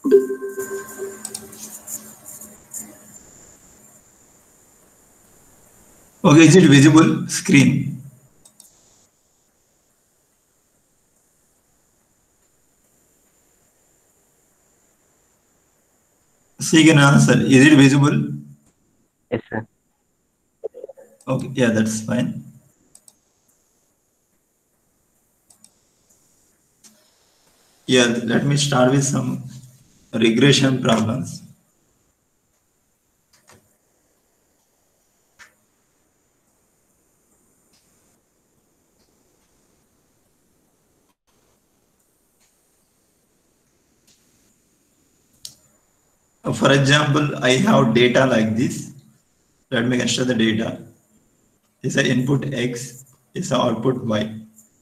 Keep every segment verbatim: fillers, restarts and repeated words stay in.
Okay, is it visible? Screen. See, can answer. Is it visible? Yes, sir. Okay, yeah, that's fine. Yeah, let me start with some regression problems. For example, I have data like this. Let me consider the data. Is the input X, is the output Y.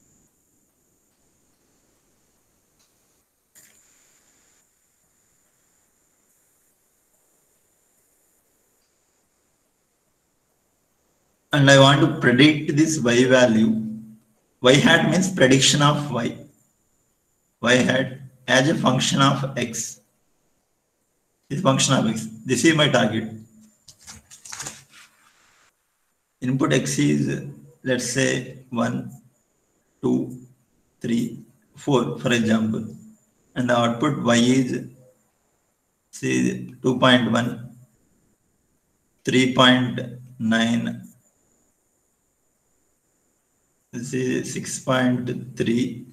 And I want to predict this Y value. Y hat means prediction of Y. Y hat as a function of X. This function of X. This is my target. Input X is, let's say, one, two, three, four, for example. And the output Y is, say, two point one, three point nine, say, six point three,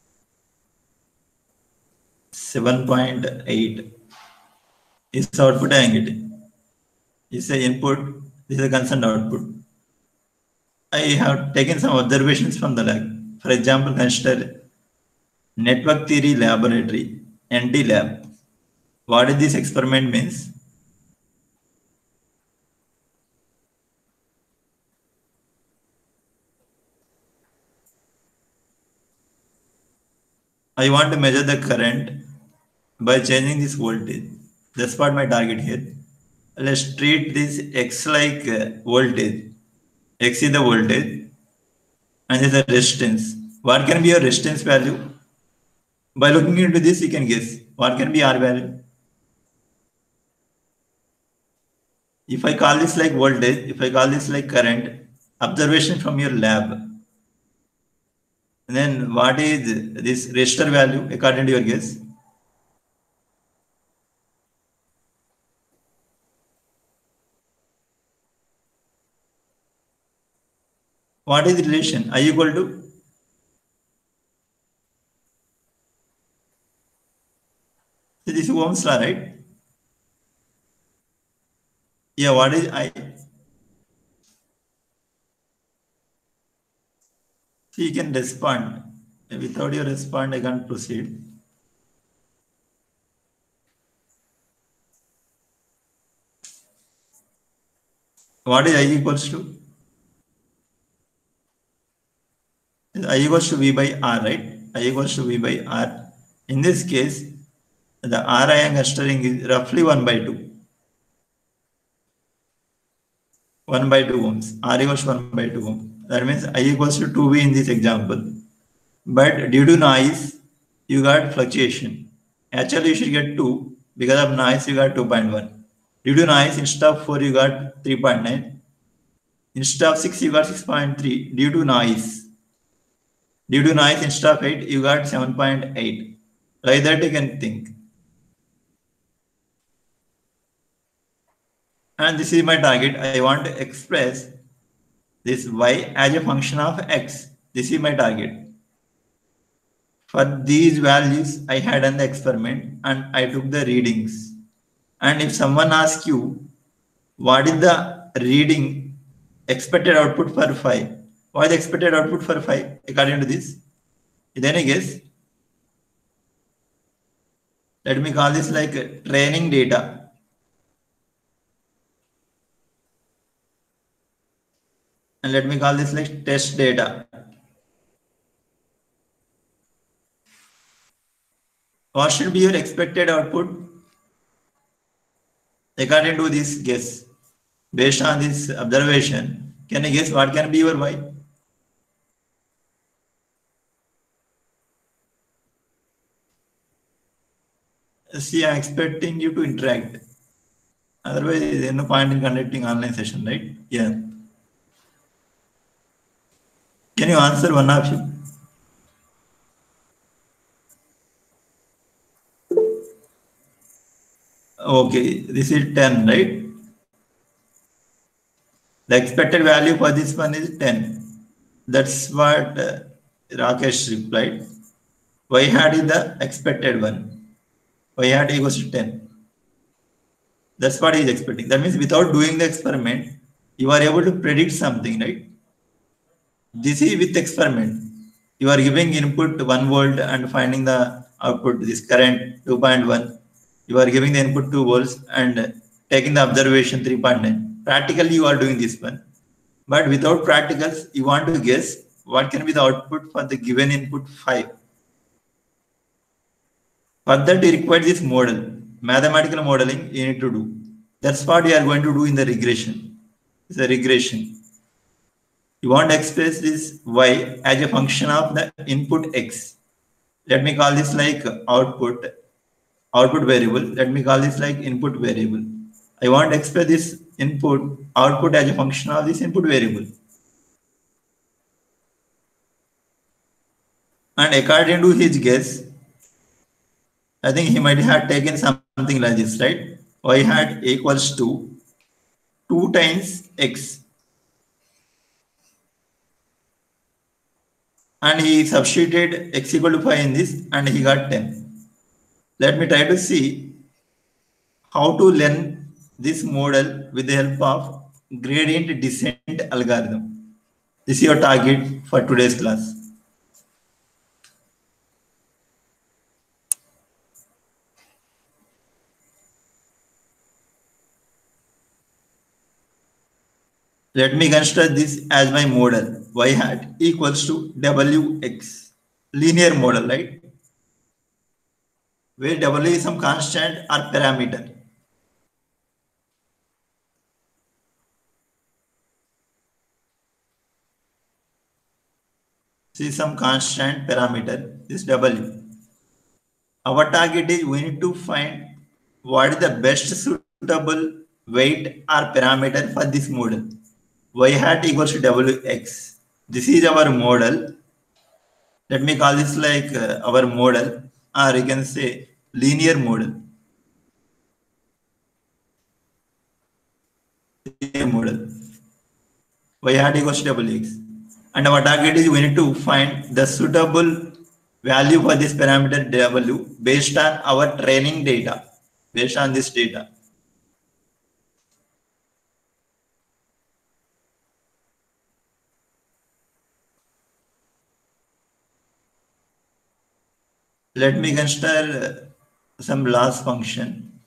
seven point eight. Is the output I am getting. Is the input, this is the concerned output. I have taken some observations from the lab. For example, consider Network Theory Laboratory, N T Lab. What is this experiment means? I want to measure the current by changing this voltage. That's what my target here. Let's treat this X like uh, voltage. X is the voltage and is the resistance. What can be your resistance value? By looking into this, you can guess. What can be R value? If I call this like voltage, if I call this like current, observation from your lab, then what is this resistor value according to your guess? What is the relation? I equal to? So this is Ohm's law, right? Yeah, what is I? So you can respond. Without your respond, I can't proceed. What is I equals to? I equals to V by R, right? I equals to V by R. In this case, the R I am considering is roughly one by two. one by two ohms. R equals to one by two ohms. That means I equals to two V in this example. But due to noise, you got fluctuation. Actually, you should get two. Because of noise, you got two point one. Due to noise, instead of four, you got three point nine. Instead of six, you got six point three. Due to noise. Due to noise, instead of eight, you got seven point eight. Like that, you can think. And this is my target. I want to express this Y as a function of X. This is my target. For these values, I had done the experiment and I took the readings. And if someone asks you, what is the reading expected output for phi? What is the expected output for phi according to this? Is there any guess? Let me call this like training data. And let me call this like test data. What should be your expected output according to this guess? Based on this observation, can you guess what can be your Y? see, I'm expecting you to interact. Otherwise, there's no point in conducting online session, right? Yeah. Can you answer one of you? Okay, this is ten, right? The expected value for this one is ten. That's what uh, Rakesh replied. Y hat is the expected one. Y hat equals to ten. That's what he is expecting. That means without doing the experiment, you are able to predict something, right? This is with experiment. You are giving input one volt and finding the output, this current two point one. You are giving the input two volts and taking the observation three point nine. Practically, you are doing this one. But without practicals, you want to guess what can be the output for the given input five. For that, you require this model, mathematical modeling you need to do. That's what you are going to do in the regression. It's a regression. You want to express this y as a function of the input x. Let me call this like output, output variable. Let me call this like input variable. I want to express this input, output as a function of this input variable. And according to his guess, I think he might have taken something like this, right? Y hat equals to two times x. And he substituted x equal to five in this and he got ten. Let me try to see how to learn this model with the help of gradient descent algorithm. This is your target for today's class. Let me construct this as my model. Y hat equals to W X. Linear model, right? Where W is some constant or parameter. See some constant parameter, this W. Our target is we need to find what is the best suitable weight or parameter for this model. Y hat equals to W X. This is our model. Let me call this like uh, our model, or you can say linear model. Linear model. Y hat equals to W X. And our target is we need to find the suitable value for this parameter W based on our training data, based on this data. Let me consider some loss function.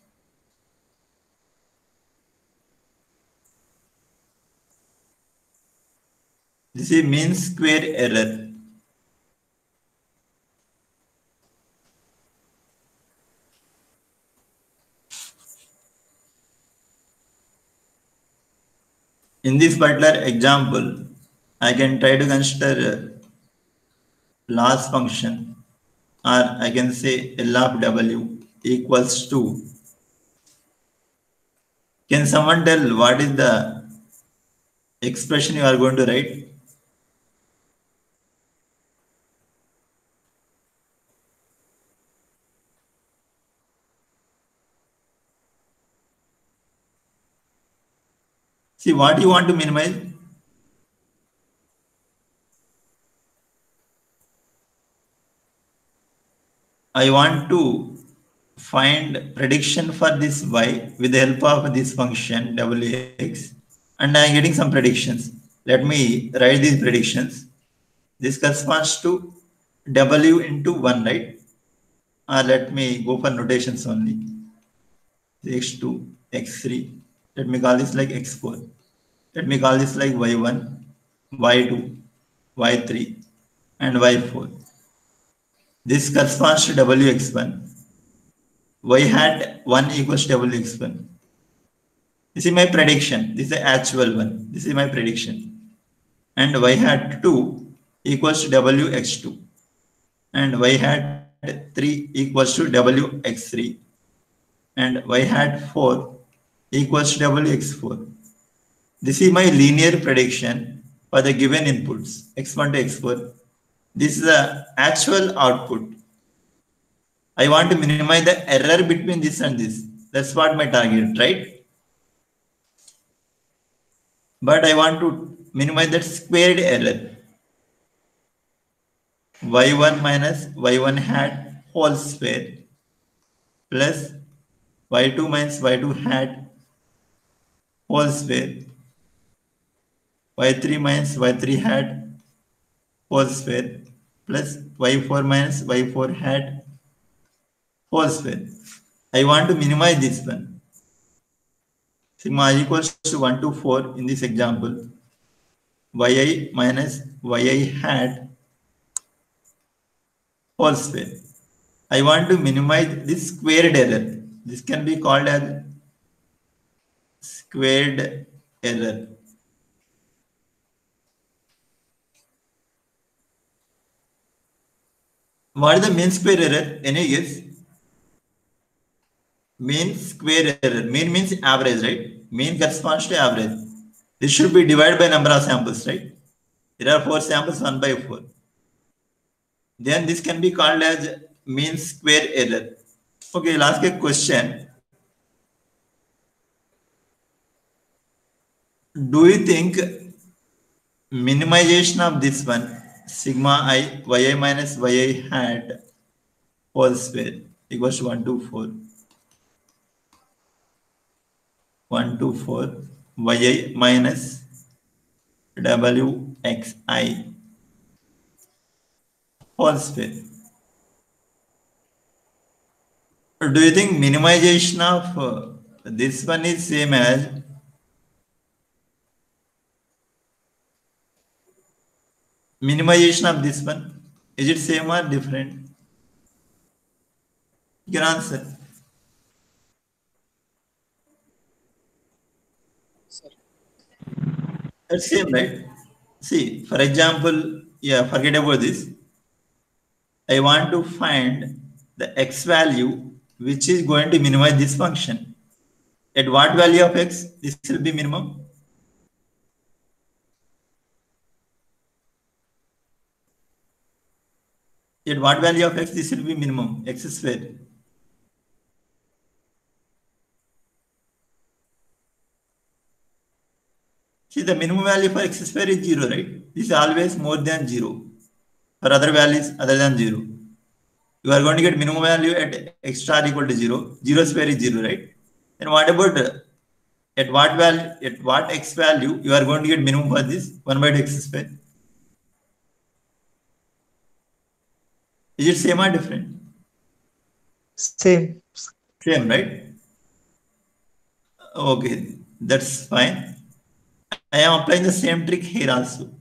This is mean square error. In this particular example, I can try to consider loss function, or I can say L of W equals to. Can someone tell what is the expression you are going to write? See what you want to minimize. I want to find prediction for this y with the help of this function W X, and I am getting some predictions. Let me write these predictions. This corresponds to W into one, right? Or let me go for notations only. X two, X three. Let me call this like X four. Let me call this like Y one, Y two, Y three, and Y four. This corresponds to W X one. Y hat one equals W X one. This is my prediction. This is the actual one. This is my prediction. And Y hat two equals to W X two. And Y hat three equals to W X three. and y hat four equals to w x four. This is my linear prediction for the given inputs x one to x four. This is the actual output. I want to minimize the error between this and this. That's what my target, right? But I want to minimize that squared error. y one minus y one hat whole square plus y two minus y two hat whole square, y three minus y three hat whole square plus y four minus y four hat whole square. I want to minimize this one. Sigma I equals to one to four in this example. Yi minus yi hat whole square. I want to minimize this squared error. This can be called as squared error. What is the mean square error? Any guess? Mean square error. Mean means average, right? Mean corresponds to average. This should be divided by number of samples, right? There are four samples, one by four. Then this can be called as mean square error. Okay, I'll ask a question. Do you think minimization of this one, sigma I, yi minus yi hat whole square equals to one to four. one to four yi minus wxi whole square. Do you think minimization of uh, this one is same as minimization of this one? Is it same or different? You can answer. That's same, right? See, for example, yeah, forget about this. I want to find the x value which is going to minimize this function. At what value of x this will be minimum? At what value of x this will be minimum? X square. See, the minimum value for x square is zero, right? This is always more than zero. For other values other than zero, you are going to get minimum value at x star equal to zero. Zero square is zero, right? And what about uh, at what value, at what x value you are going to get minimum for this one by two x square? Is it same or different? Same. Same, right? Okay, that's fine. I am applying the same trick here also.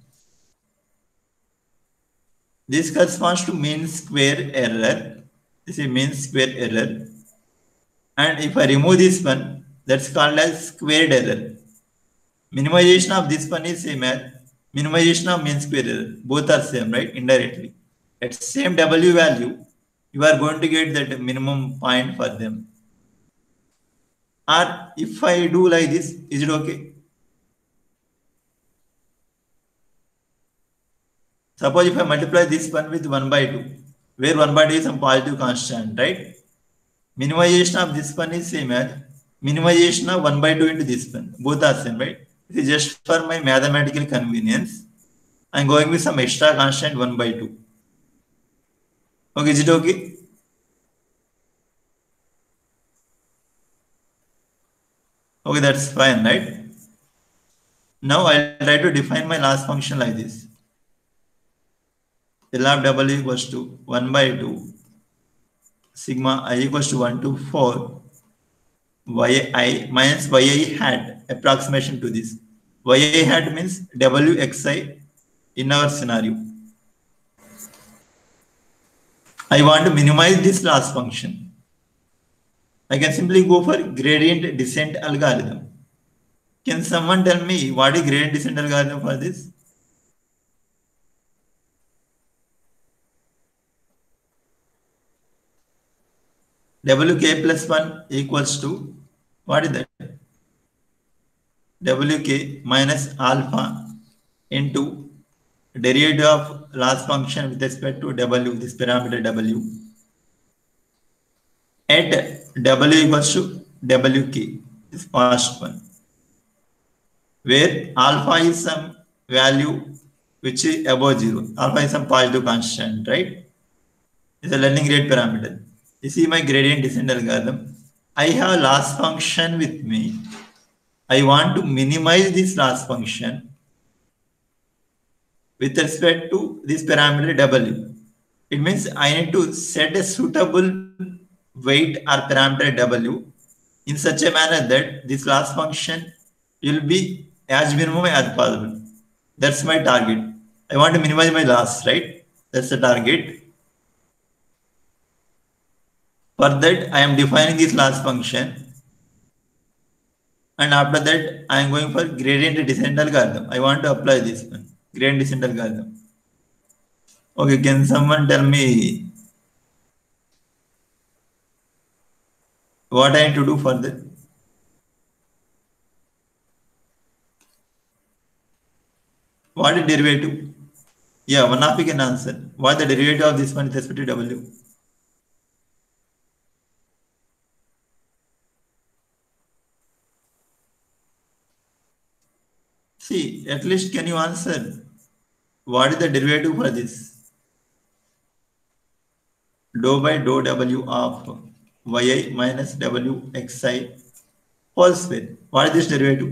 This corresponds to mean square error. This is mean square error. And if I remove this one, that's called as squared error. Minimization of this one is same as minimization of mean square error. Both are same, right? Indirectly. At same W value, you are going to get that minimum point for them. Or if I do like this, is it okay? Suppose if I multiply this one with one by two, where one by two is some positive constant, right? Minimization of this one is same as minimization of one by two into this one. Both are same, right? It is just for my mathematical convenience. I am going with some extra constant one by two. Okay, is it okay? Okay, that's fine, right? Now I'll try to define my last function like this. L of W equals to one by two sigma I equals to one to four yi minus yi hat, approximation to this. Yi hat means wxi in our scenario. I want to minimize this last function. I can simply go for gradient descent algorithm. Can someone tell me what is gradient descent algorithm for this? Wk plus one equals to, what is that? Wk minus alpha into derivative of loss function with respect to w, this parameter w, at w equals to wk, this first one, where alpha is some value which is above zero. Alpha is some positive constant, right? It's a learning rate parameter. You see my gradient descent algorithm. I have loss function with me. I want to minimize this loss function with respect to this parameter w. It means I need to set a suitable weight or parameter w in such a manner that this loss function will be as minimum as possible. That's my target. I want to minimize my loss, right? That's the target. For that, I am defining this loss function. And after that, I am going for gradient descent algorithm. I want to apply this one, gradient descent algorithm. Okay, can someone tell me what I need to do for that? What is derivative? Yeah, one of you can answer. What is the derivative of this one with respect to W? See, at least can you answer? What is the derivative for this? Dou by dou W of yi minus W xi whole square. What is this derivative?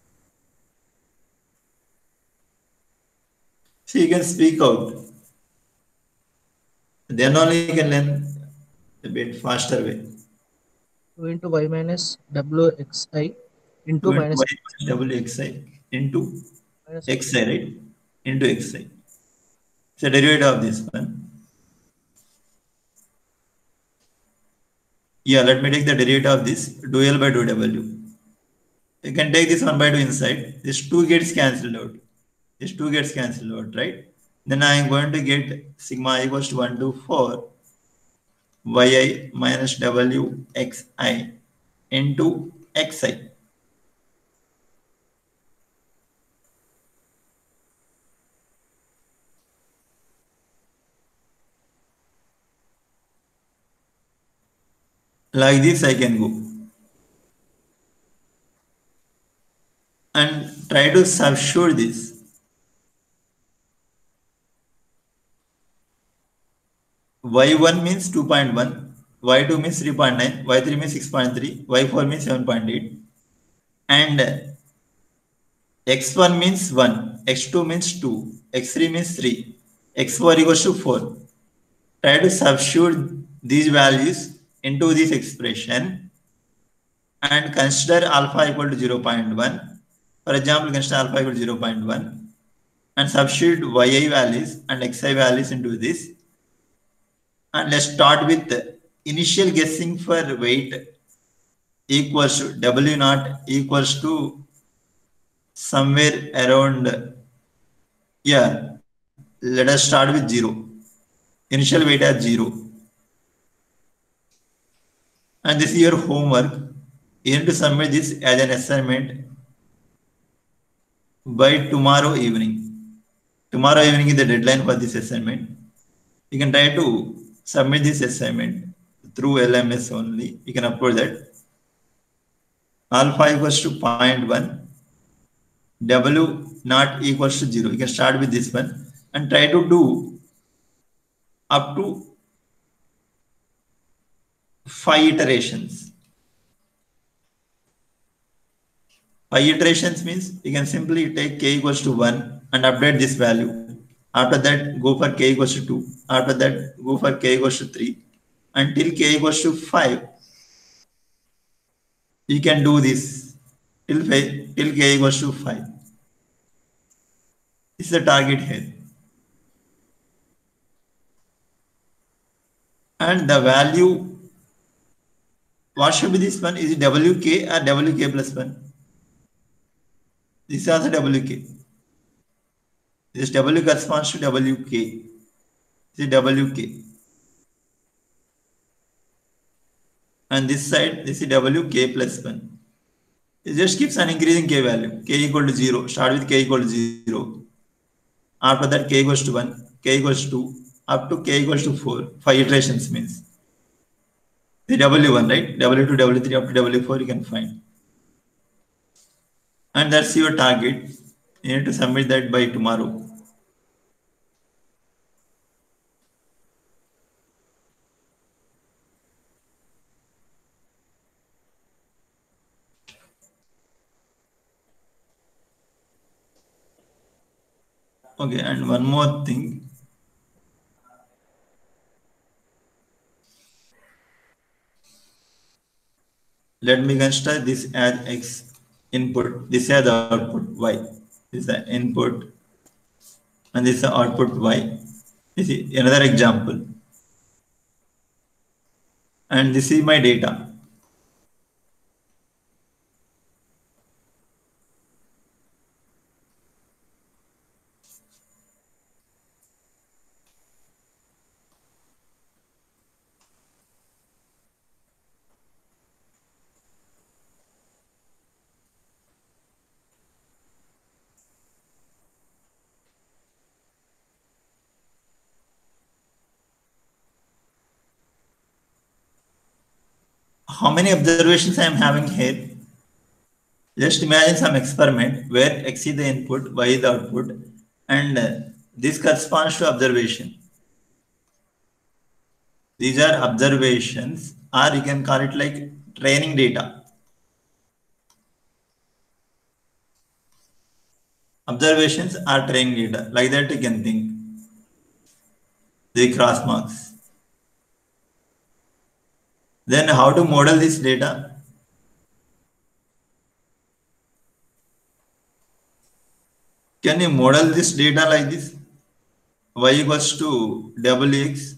See, you can speak out. Then only you can learn a bit faster way. two into y minus wxi into two into minus y minus W xi into minus xi, right? Into xi. It's a derivative of this one. Yeah, let me take the derivative of this dou L by dou W. You can take this one by two inside. This two gets cancelled out. This two gets cancelled out, right? Then I am going to get sigma equals to one to four yi minus W xi into xi. Like this I can go. And try to substitute this. y one means two point one, y two means three point nine, y three means six point three, y four means seven point eight. And x one means one, x two means two, x three means three, x four equals to four. Try to substitute these values into this expression and consider alpha equal to zero point one. For example, consider alpha equal to zero point one and substitute yi values and xi values into this. And let's start with initial guessing for weight equals to W naught equals to somewhere around, yeah, let us start with zero. Initial weight at zero. And this is your homework. You need to submit this as an assignment by tomorrow evening. Tomorrow evening is the deadline for this assignment. You can try to submit this assignment through L M S only. You can upload that. Alpha equals to zero point one. W naught equals to zero. You can start with this one and try to do up to five iterations. Five iterations means you can simply take k equals to one and update this value. After that, go for k equals to two. After that, go for k equals to three. Until k equals to five, you can do this till, till k equals to five. This is the target here. And the value, what should be this one? Is it W K or W K plus one? This is also W K. This W corresponds to W K. This is W K. and this side, this is W k plus one. It just keeps on increasing k value. K equal to zero. Start with k equal to zero. After that, k equals to one, k equals to two, up to k equals to four. Five iterations means the W one, right? W two, W three, up to W four you can find. And that's your target. You need to submit that by tomorrow. Okay, and one more thing. Let me consider this as X input, this as the output Y. This is the input, and this is the output Y. This is another example. And this is my data. How many observations I am having here? Just imagine some experiment where X is the input, Y is the output, and uh, this corresponds to observation. These are observations, or you can call it like training data. Observations are training data. Like that you can think. The cross marks. Then how to model this data? Can you model this data like this? Y equals to W X.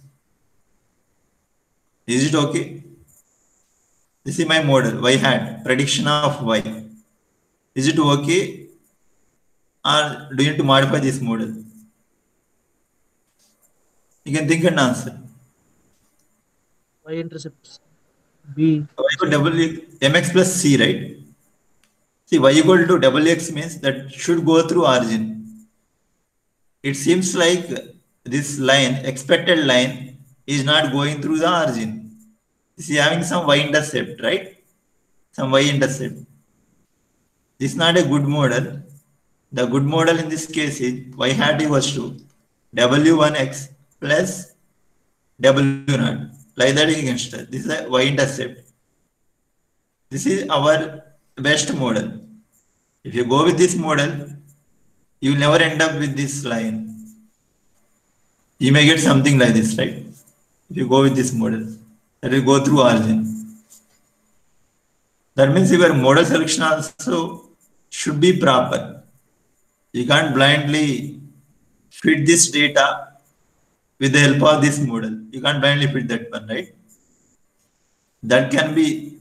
Is it okay? This is my model, Y hat, prediction of Y. Is it okay? Or do you need to modify this model? You can think and answer. Y intercepts B. Y equal to W mx plus c, right? See, y equal to wx means that should go through origin. It seems like this line, expected line, is not going through the origin. This is having some y-intercept, right? Some y-intercept. This is not a good model. The good model in this case is y hat equals to w one x plus w naught. Like that you can start. This is a y-intercept. This is our best model. If you go with this model, you will never end up with this line. You may get something like this, right? If you go with this model, that will go through origin. That means your model selection also should be proper. You can't blindly fit this data with the help of this model. You can't blindly fit that one, right? That can be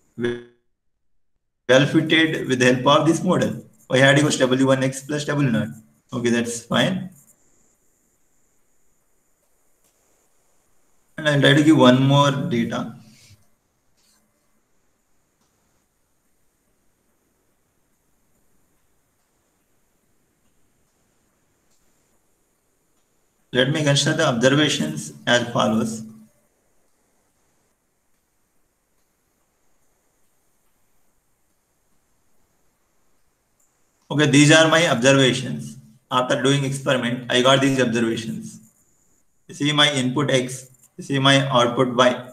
well fitted with the help of this model. Y hat equals w one x plus w naught. Okay, that's fine. And I'll try to give one more data. Let me consider the observations as follows. Okay, these are my observations. After doing experiment, I got these observations. You see my input X, you see my output Y.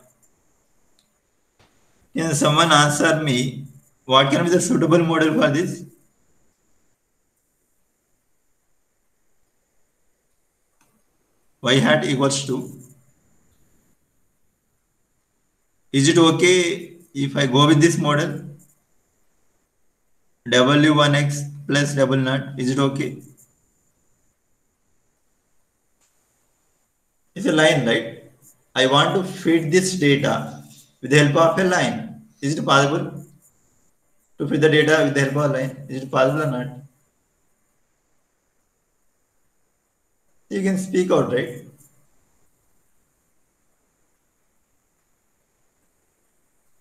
Can someone answer me what can be the suitable model for this? Y hat equals to. Is it okay if I go with this model? w one x plus w naught, is it okay? It's a line, right? I want to fit this data with the help of a line. Is it possible to fit the data with the help of a line? Is it possible or not? You can speak out, right?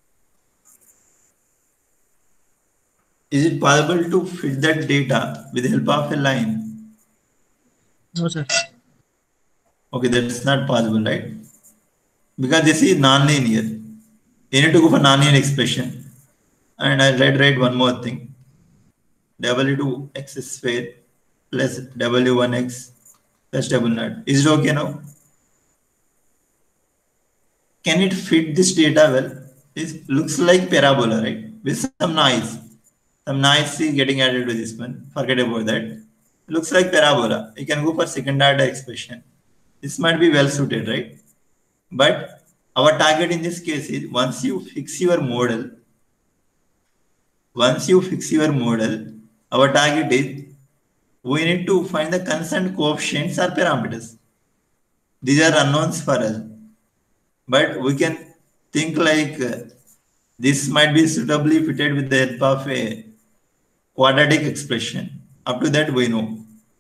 Is it possible to fit that data with the help of a line? No, sir. Okay, that's not possible, right? Because this is non-linear. You need to go for non-linear expression. And I'll write, write one more thing. W two x square plus W one x plus W naught. Is it okay now? Can it fit this data well? It looks like parabola, right? With some noise. Some noise is getting added to this one. Forget about that. It looks like parabola. You can go for second order expression. This might be well suited, right? But our target in this case is once you fix your model, once you fix your model, our target is we need to find the constant coefficients or parameters. These are unknowns for us. But we can think like uh, this might be suitably fitted with the help of a quadratic expression. Up to that we know.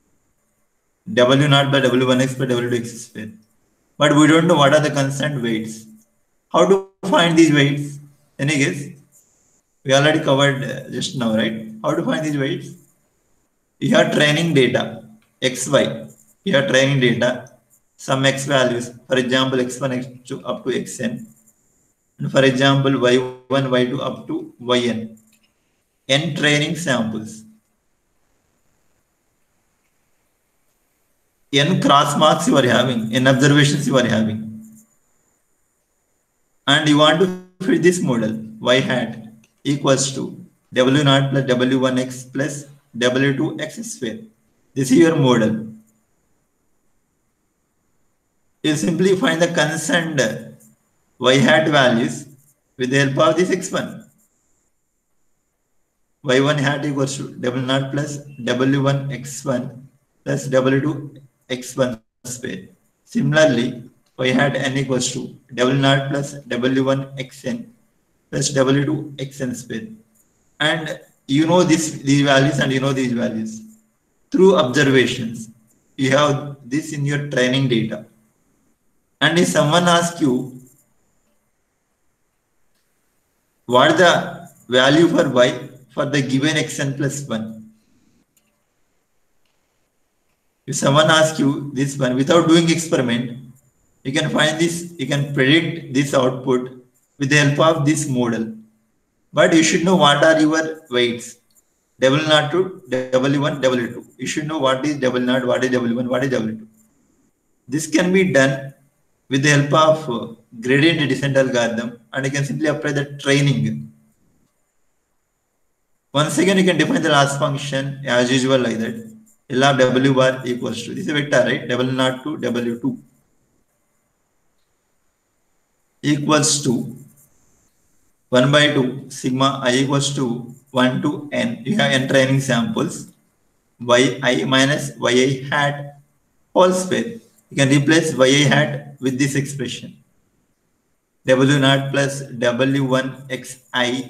W naught by W one x by W two x square. But we don't know what are the constant weights. How to find these weights? Any guess? We already covered uh, just now, right? How to find these weights? You have training data, X Y. You have training data, some X values, for example, X one, X two up to Xn. And for example, Y one, Y two up to Yn. N training samples. N cross marks you are having, N observations you are having. And you want to fit this model, Y hat equals to W naught plus W one x plus W two x square. This is your model. You simply find the constant Y hat values with the help of this X one. Y one hat equals to W naught plus W one x one plus W two x one square. Similarly, Y hat n equals to W naught plus W one xn plus W two xn square. And you know this, these values and you know these values. Through observations, you have this in your training data. And if someone asks you, what is the value for y for the given xn plus one? If someone asks you this one without doing experiment, you can find this, you can predict this output with the help of this model. But you should know what are your weights. W naught to W one, W two. You should know what is W naught, what is W one, what is W two. This can be done with the help of uh, gradient descent algorithm, and you can simply apply the training. Once again, you can define the loss function as usual like that. L of W bar equals to, this is a vector, right? W naught to W two equals to one by two sigma I equals to one to n. You have n training samples. Yi minus yi hat whole square. You can replace yi hat with this expression. W naught plus W one xi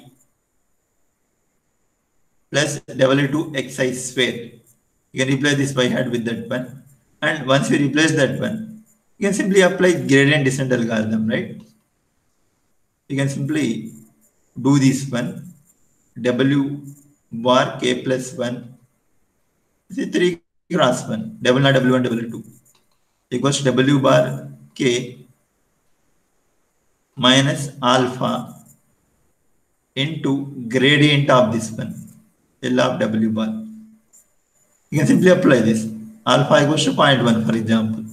plus W two xi square. You can replace this y hat with that one. And once you replace that one, you can simply apply gradient descent algorithm, right? You can simply do this one. W bar k plus one. This is three cross one. W naught W one W two equals to W bar k minus alpha into gradient of this one. L of W bar. You can simply apply this. Alpha equals to zero point one, for example.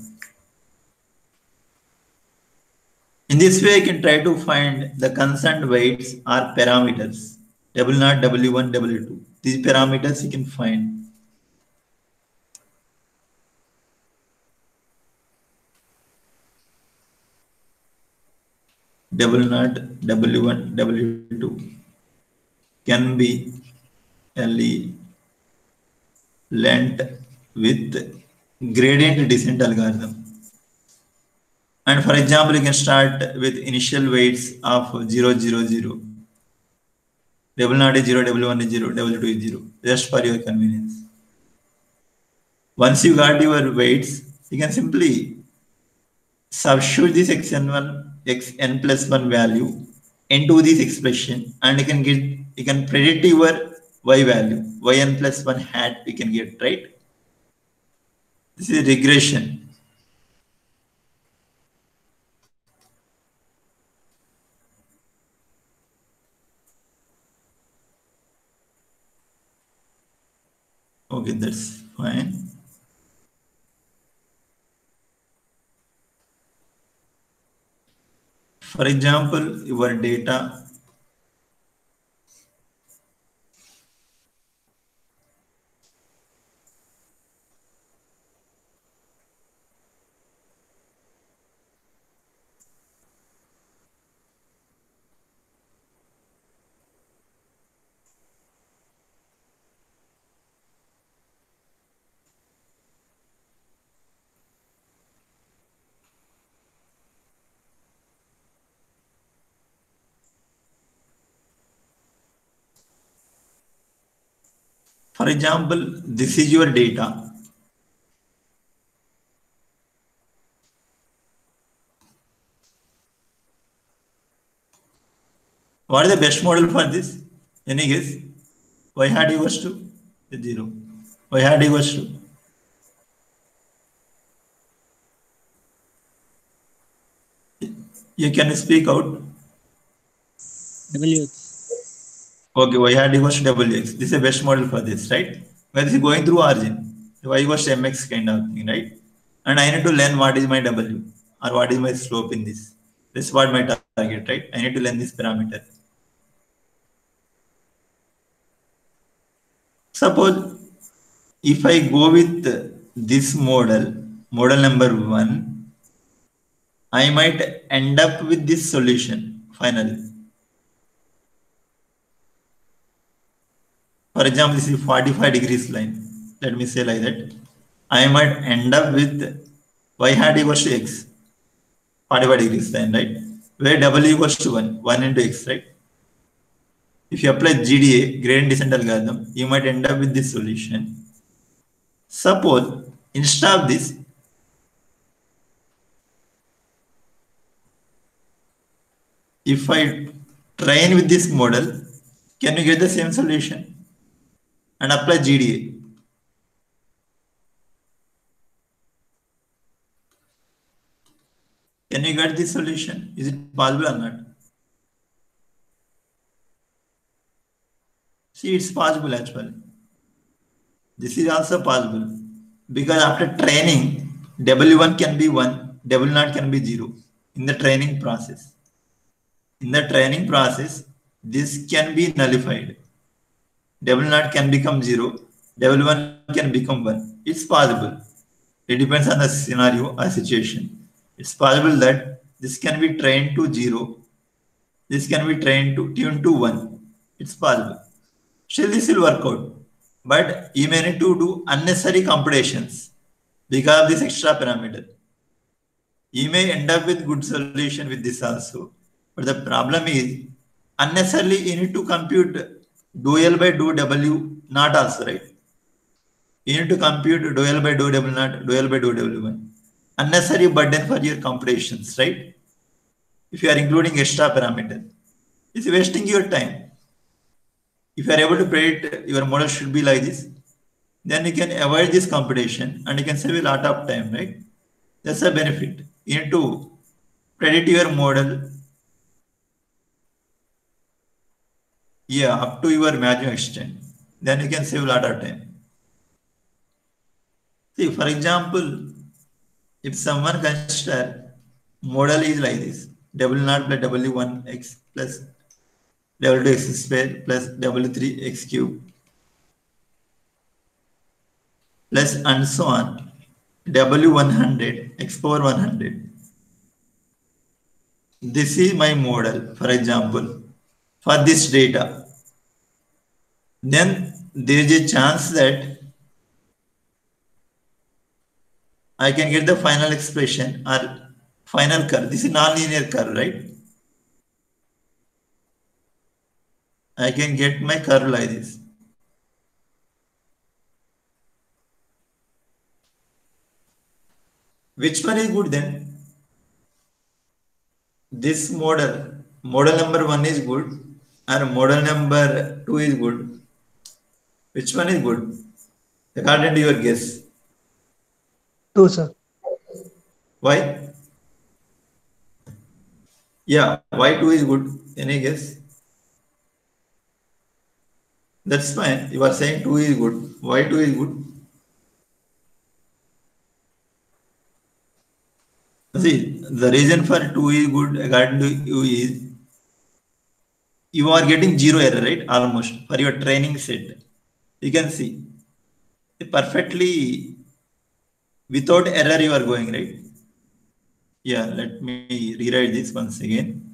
In this way, you can try to find the constant weights or parameters. W naught, W one, W two. These parameters you can find. W naught, W one, W two can be L length with gradient descent algorithm. And for example, you can start with initial weights of zero, zero, zero. W naught is zero, W one is zero, W two is zero, just for your convenience. Once you got your weights, you can simply substitute this x n one, x n plus one value into this expression, and you can get, you can predict your y value, yn plus one hat we can get, right? This is regression. Okay, that's fine. For example, your data For example, this is your data. What is the best model for this? Any guess? Y hat equals to zero. Y hat equals to you can speak out. W X. Okay, y hat equals to W X. This is the best model for this, right? When this is going through origin, y equals to mx kind of thing, right? And I need to learn what is my W or what is my slope in this. This is what my target, right? I need to learn this parameter. Suppose if I go with this model, model number one, I might end up with this solution finally. For example, this is forty-five degrees line. Let me say like that. I might end up with y hat equals to x, forty-five degrees line, right? Where w equals to one, one into x, right? If you apply G D A, gradient descent algorithm, you might end up with this solution. Suppose instead of this, if I train with this model, can you get the same solution? And apply G D A. Can you get this solution? Is it possible or not? See, it's possible actually. This is also possible because after training, W one can be one, W zero can be zero in the training process. In the training process, this can be nullified. W zero can become zero, W one can become one. It's possible. It depends on the scenario or situation. It's possible that this can be trained to zero. This can be trained to tune to one. It's possible. Still, this will work out. But you may need to do unnecessary computations because of this extra parameter. You may end up with good solution with this also. But the problem is unnecessarily you need to compute dou L by dou W not also, right? You need to compute dou L by dou W not, dou L by dou W one. Unnecessary burden for your computations, right? If you are including extra parameter, it's wasting your time. If you are able to predict your model should be like this, then you can avoid this computation and you can save a lot of time, right? That's a benefit. You need to predict your model, yeah, up to your maximum extent. Then you can save a lot of time. See, for example, if someone consider model is like this, W zero plus W one x plus W two x square plus W three x cube plus and so on, W one hundred x power one hundred. This is my model, for example, for this data. Then there is a chance that I can get the final expression or final curve. This is non-linear curve, right? I can get my curve like this. Which one is good then? This model, model number one is good, and model number two is good. Which one is good? According to your guess. Two, sir. Why? Yeah, why two is good? Any guess? That's fine. You are saying two is good. Why two is good? See, the reason for two is good according to you is you are getting zero error, right? Almost for your training set. You can see perfectly without error you are going, right? Yeah, let me rewrite this once again.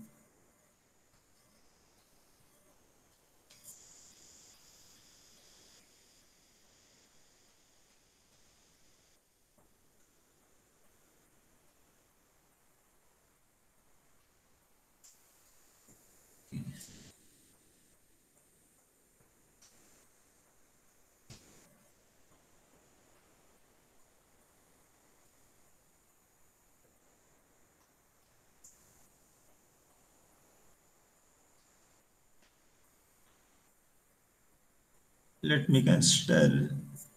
Let me consider.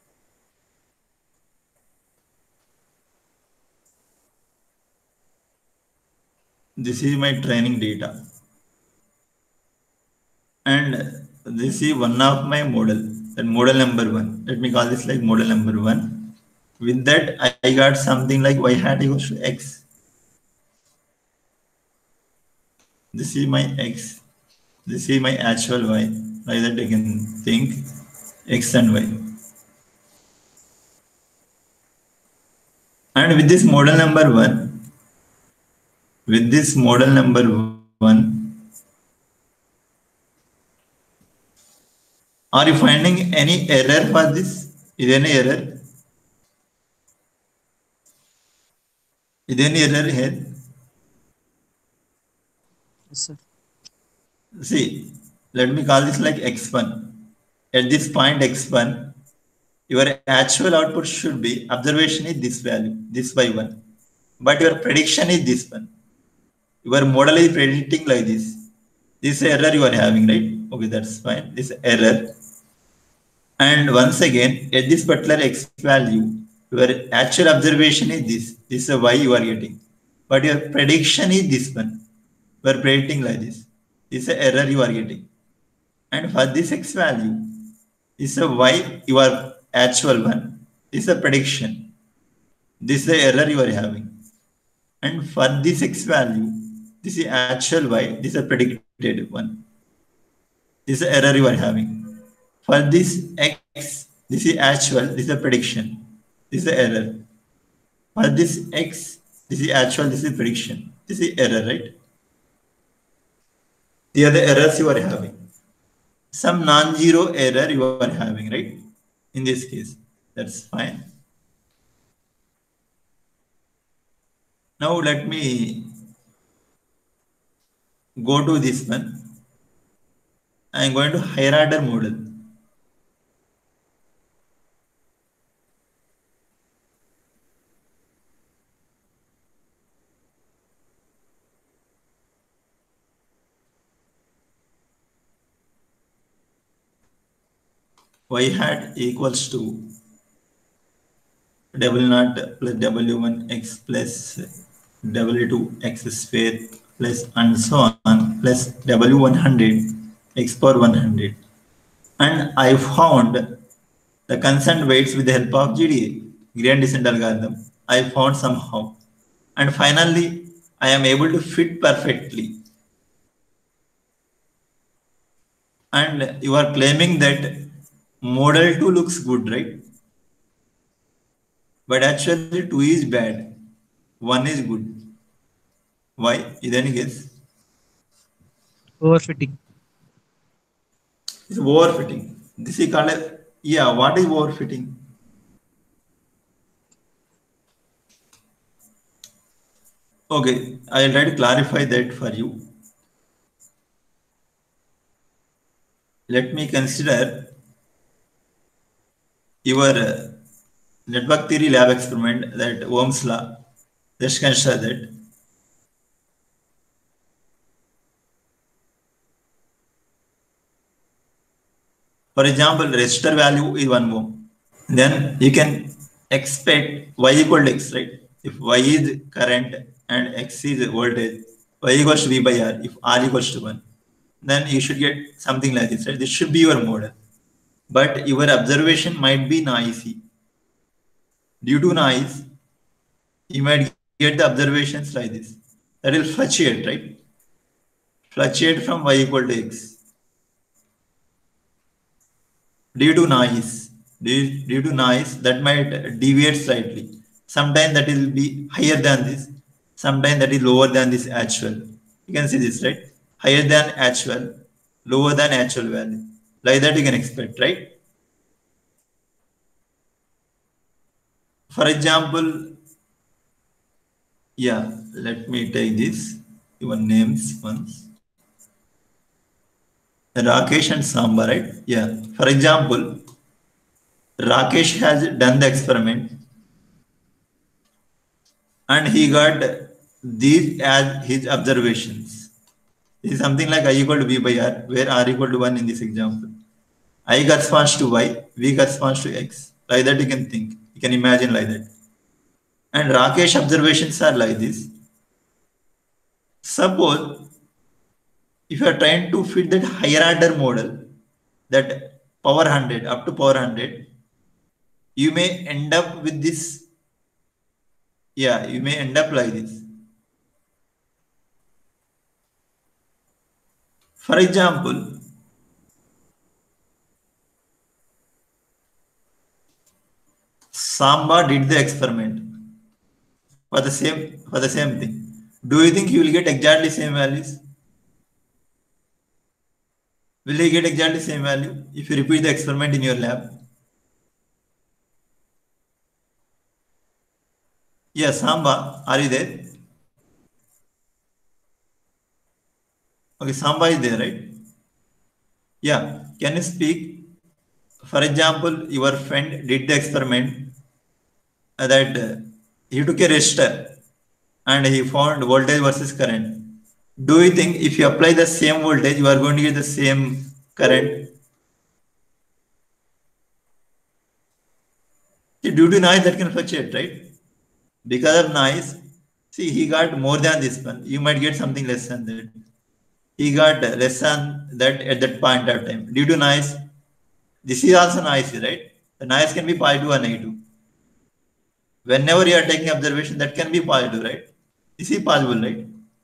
This is my training data. And this is one of my model, that model number one. Let me call this like model number one. With that, I got something like y hat equals to x. This is my x. This is my actual y. Like that I can think x and y. And with this model number one, with this model number one, are you finding any error for this? Is there any error? Is there any error here? Yes, sir. See, let me call this like x one. At this point x one, your actual output should be observation is this value, this by one. But your prediction is this one. Your model is predicting like this. This error you are having, right? Okay, that's fine. This error. And once again, at this particular x value, your actual observation is this. This is y you are getting. But your prediction is this one. You are predicting like this. This is an error you are getting. And for this x value, this is a y you are actual one. This is a prediction. This is the error you are having. And for this x value, this is actual y, this is a predicted one. This is the error you are having. For this x, this is actual, this is a prediction. This is the error. For this x, this is actual, this is prediction. This is error, right? The other errors you are having. Some non-zero error you are having, right? In this case, that's fine. Now let me go to this one. I am going to higher order model. Y hat equals to w naught plus w one x plus w two x square plus and so on plus w one hundred x power one hundred. And I found the constant weights with the help of G D A, gradient descent algorithm. I found somehow. And finally, I am able to fit perfectly. And you are claiming that model two looks good, right? But actually two is bad. one is good. Why? Is there any guess? Overfitting. It's overfitting. This is called a, yeah, what is overfitting? Okay, I'll try to clarify that for you. Let me consider your uh, network theory lab experiment, that Ohm's law. Let's consider that. For example, resistor value is one ohm. Then you can expect y equal to x, right? If y is current and x is voltage, y equals to v by r. If r equals to one, then you should get something like this, right? This should be your model. But your observation might be noisy. Due to noise, you might get the observations like this. That will fluctuate, right? Fluctuate from y equal to x. Due to noise, due, due to noise, that might deviate slightly. Sometimes that will be higher than this. Sometimes that is lower than this actual. You can see this, right? Higher than actual, lower than actual value. Like that you can expect, right? For example, yeah, let me take this, your names once. Rakesh and Samba, right? Yeah. For example, Rakesh has done the experiment and he got these as his observations. This is something like I equal to V by R, where R equal to one in this example. I corresponds to Y, V corresponds to X. Like that you can think. You can imagine like that. And Rakesh observations are like this. Suppose if you are trying to fit that higher order model, that power one hundred, up to power one hundred, you may end up with this. Yeah, you may end up like this. For example, Samba did the experiment for the same for the same thing. Do you think you will get exactly same values? Will you get exactly same value if you repeat the experiment in your lab? Yes, Samba, are you there? Okay, Samba is there, right? Yeah, can you speak? For example, your friend did the experiment uh, that uh, he took a resistor and he found voltage versus current. Do you think if you apply the same voltage, you are going to get the same current? See, due to noise, that can fluctuate, right? Because of noise, see, he got more than this one. You might get something less than that. He got less than that at that point of time. Due to noise, this is also noisy, right? The noise can be positive or negative. Whenever you are taking observation, that can be positive, right? This is possible, right?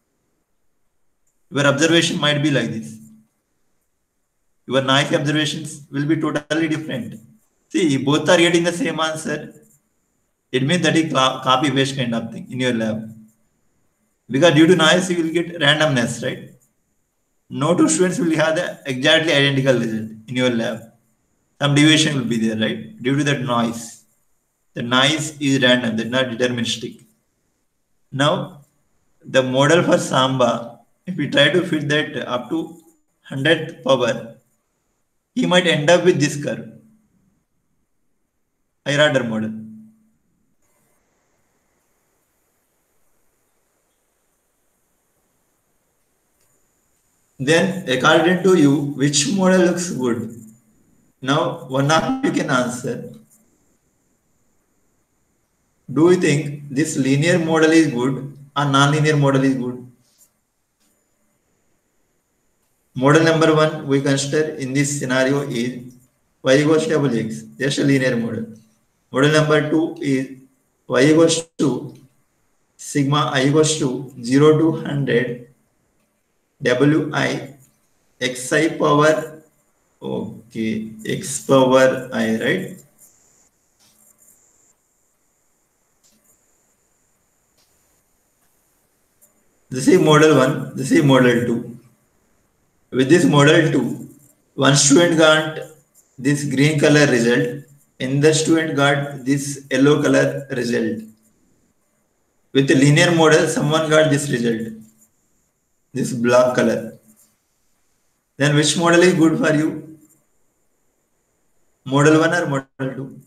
Your observation might be like this. Your noisy observations will be totally different. See, both are getting the same answer. It means that is copy paste kind of thing in your lab. Because due to noise, you will get randomness, right? No two students will have the exactly identical result in your lab. Some deviation will be there, right? Due to that noise. The noise is random, they're not deterministic. Now, the model for Samba, if we try to fit that up to one hundredth power, he might end up with this curve, higher order model. Then, according to you, which model looks good? Now, one of you can answer. Do you think this linear model is good or non-linear model is good? Model number one we consider in this scenario is y equals to double x, just a linear model. Model number two is y equals to sigma I equals to zero to one hundred wi xi power, okay, x power I, right? This is model one, this is model two. With this model two, one student got this green color result, and the student got this yellow color result. With the linear model, someone got this result, this black color. Then which model is good for you? Model one or model two?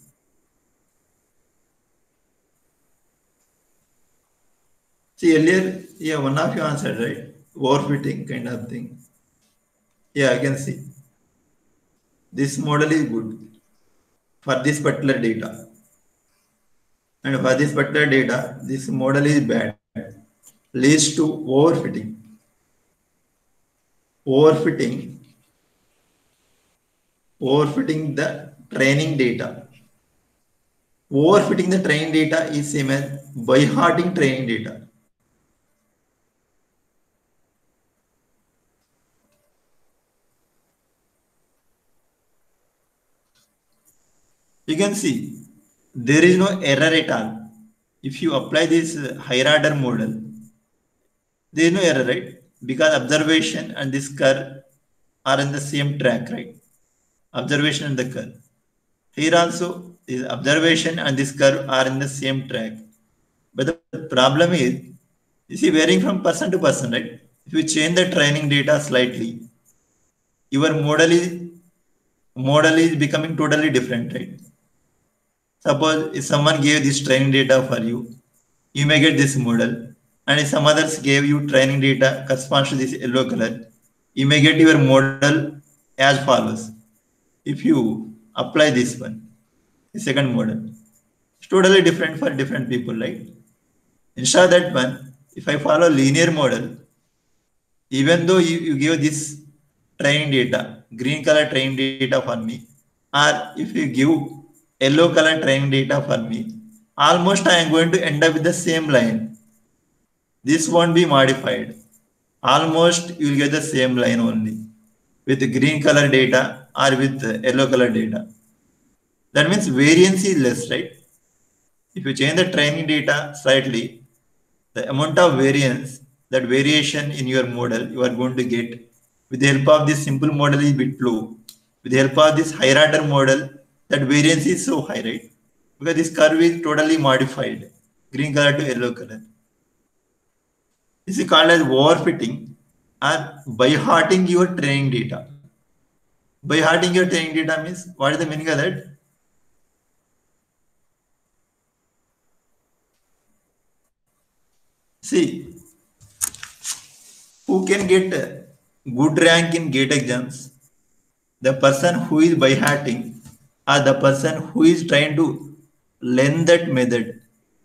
See, earlier, yeah, one of you answered, right? Overfitting kind of thing. Yeah, I can see. this model is good for this particular data. And for this particular data, this model is bad, leads to overfitting. Overfitting, overfitting the training data. Overfitting the training data is same as by hearting training data. You can see there is no error at all. If you apply this uh, higher order model, there is no error, right? Because observation and this curve are in the same track, right? Observation and the curve. Here also is observation and this curve are in the same track. But the problem is, you see, varying from person to person, right? If you change the training data slightly, your model is model is becoming totally different, right? Suppose if someone gave this training data for you, you may get this model. And if some others gave you training data corresponds to this yellow color, you may get your model as follows. If you apply this one, the second model, it's totally different for different people, right? Instead of that one, if I follow linear model, even though you, you give this training data, green color training data for me, or if you give yellow color training data for me, almost I am going to end up with the same line. This won't be modified. Almost you will get the same line only with green color data or with yellow color data. That means variance is less, right? If you change the training data slightly, the amount of variance, that variation in your model, you are going to get with the help of this simple model is bit low. With the help of this higher order model, that variance is so high, right? Because this curve is totally modified, green color to yellow color. This is called as overfitting or by hearting your training data. By hearting your training data means what is the meaning of that? See, who can get a good rank in GATE exams? The person who is by hearting or the person who is trying to learn that method.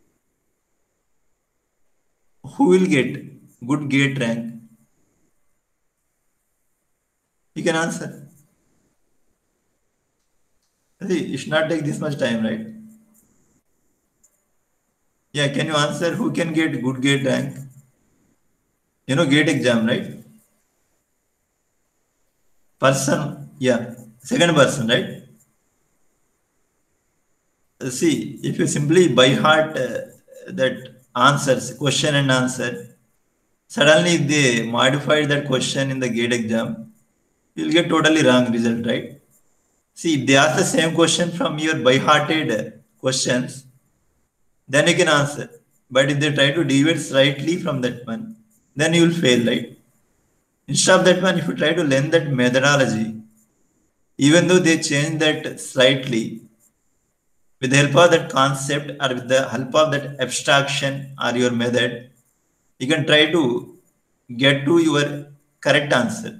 Who will get good GATE rank? You can answer. See, it should not take this much time, right? Yeah, can you answer who can get good GATE rank? You know GATE exam, right? Person, yeah, second person, right? Uh, See, if you simply by heart uh, that answers, question and answer, suddenly if they modified that question in the GATE exam, you'll get totally wrong result, right? See, if they ask the same question from your by-hearted uh, questions, then you can answer. But if they try to deviate slightly from that one, then you will fail, right? Instead of that one, if you try to learn that methodology, even though they change that slightly, with the help of that concept or with the help of that abstraction or your method, you can try to get to your correct answer.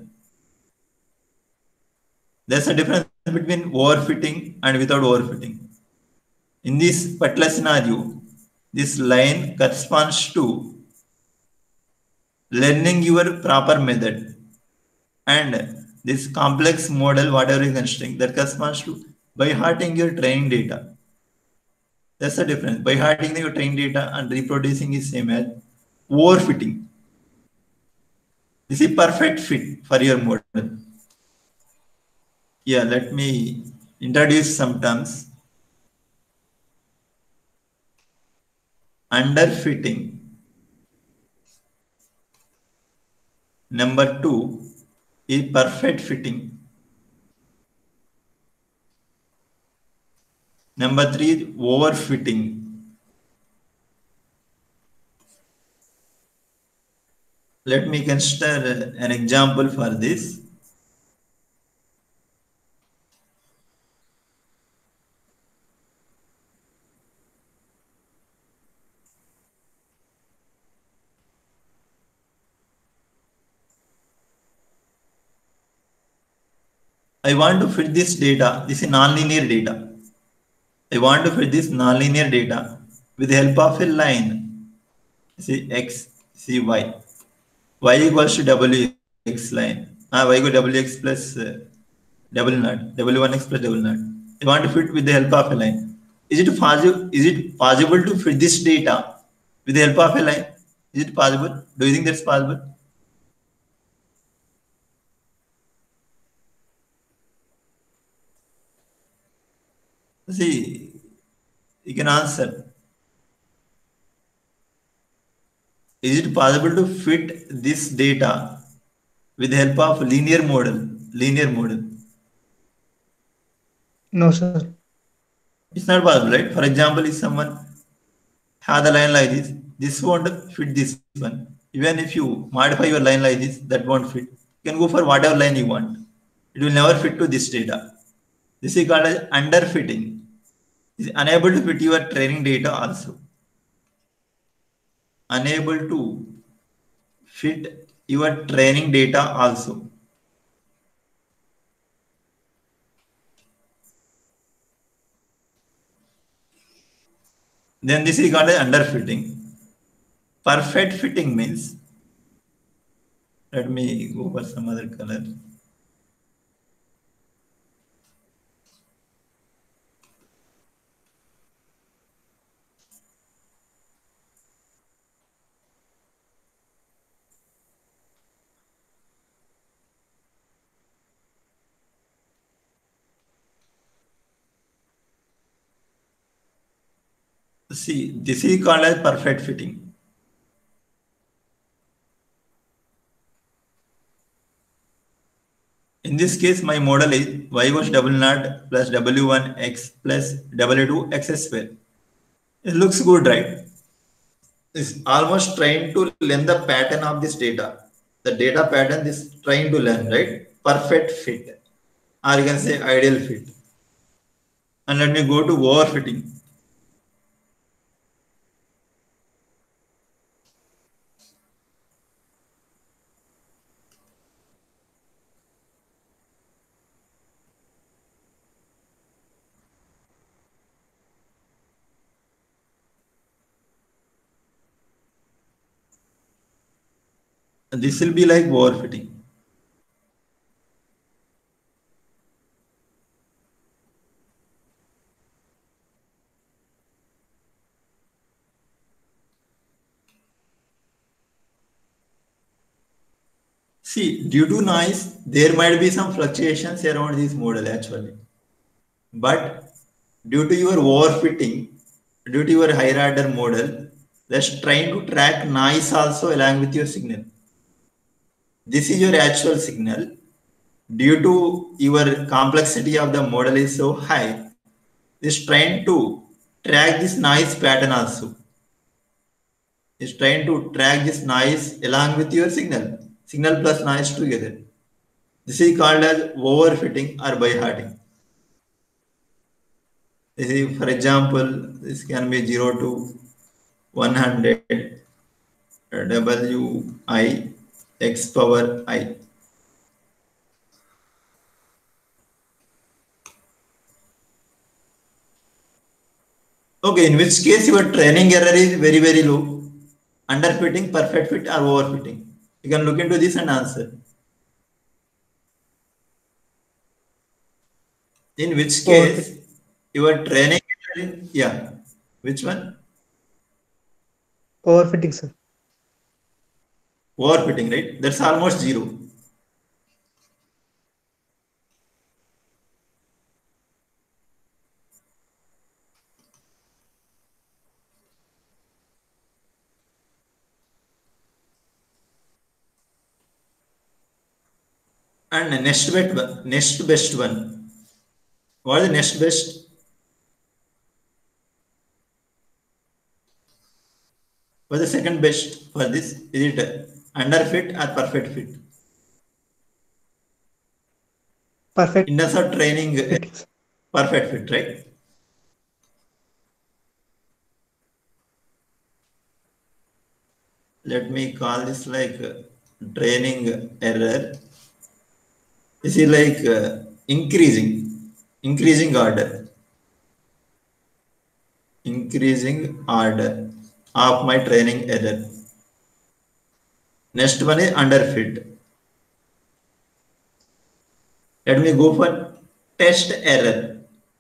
There's a difference between overfitting and without overfitting. In this particular scenario, this line corresponds to learning your proper method, and this complex model, whatever you considering, that corresponds to by hearting your training data. That's the difference. By hearting your training data and reproducing is same as overfitting. This is perfect fit for your model. Yeah, let me introduce some terms. Underfitting. Number two is perfect fitting. Number three is overfitting. Let me consider an example for this. I want to fit this data. This is nonlinear data. I want to fit this nonlinear data with the help of a line. See x, see y. Y equals to wx line. Ah, y equals to wx plus uh, double naught, w one x plus double naught. I want to fit with the help of a line. Is it possible? Is it possible to fit this data with the help of a line? Is it possible? Do you think that's possible? See, you can answer. Is it possible to fit this data with the help of linear model? Linear model. No, sir. It's not possible, right? For example, if someone has a line like this, this won't fit this one. Even if you modify your line like this, that won't fit. You can go for whatever line you want. It will never fit to this data. This is called as underfitting. It's unable to fit your training data also. Unable to fit your training data also. Then this is called as underfitting. Perfect fitting means, let me go for some other color. See, this is called as perfect fitting. In this case, my model is y equals double naught plus w one x plus w two x square. It looks good, right? It's almost trying to learn the pattern of this data. The data pattern is trying to learn, right? Perfect fit, or you can say ideal fit. And let me go to overfitting. This will be like overfitting. See, due to noise, there might be some fluctuations around this model actually. But due to your overfitting, due to your higher order model, that's trying to track noise also along with your signal. This is your actual signal. Due to your complexity of the model is so high, it's trying to track this noise pattern also. It's trying to track this noise along with your signal. Signal plus noise together. This is called as overfitting or by-hearting. This is, for example, this can be zero to one hundred W I x power I. Okay, in which case your training error is very, very low. Underfitting, perfect fit, or overfitting. You can look into this and answer. In which case your training error is, yeah, which one? Overfitting, sir. Overfitting, right? That's almost zero. And next best one, next best one. What is the next best? What is the second best for this? Is it underfit or perfect fit? Perfect. In terms of training, Fitting, sir. perfect fit, right? Let me call this like uh, training error. This is like uh, increasing, increasing order, increasing order of my training error. Next one is underfit. Let me go for test error.